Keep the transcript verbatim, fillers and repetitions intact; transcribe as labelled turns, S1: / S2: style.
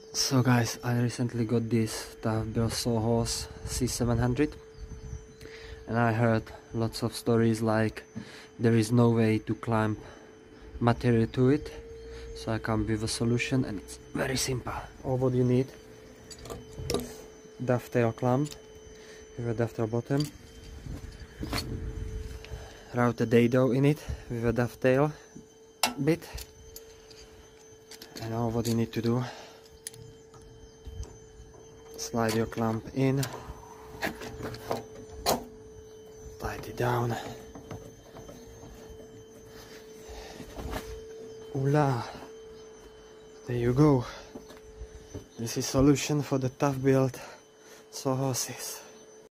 S1: So guys, I recently got this ToughBuilt Sawhorse C seven hundred, and I heard lots of stories like there is no way to clamp material to it, so I come with a solution, and it's very simple. All what you need: dovetail clamp with a dovetail bottom, routed dado in it with a dovetail bit, and all what you need to do: slide your clamp in, tight it down. Voila! There you go. This is solution for the ToughBuilt Sawhorses.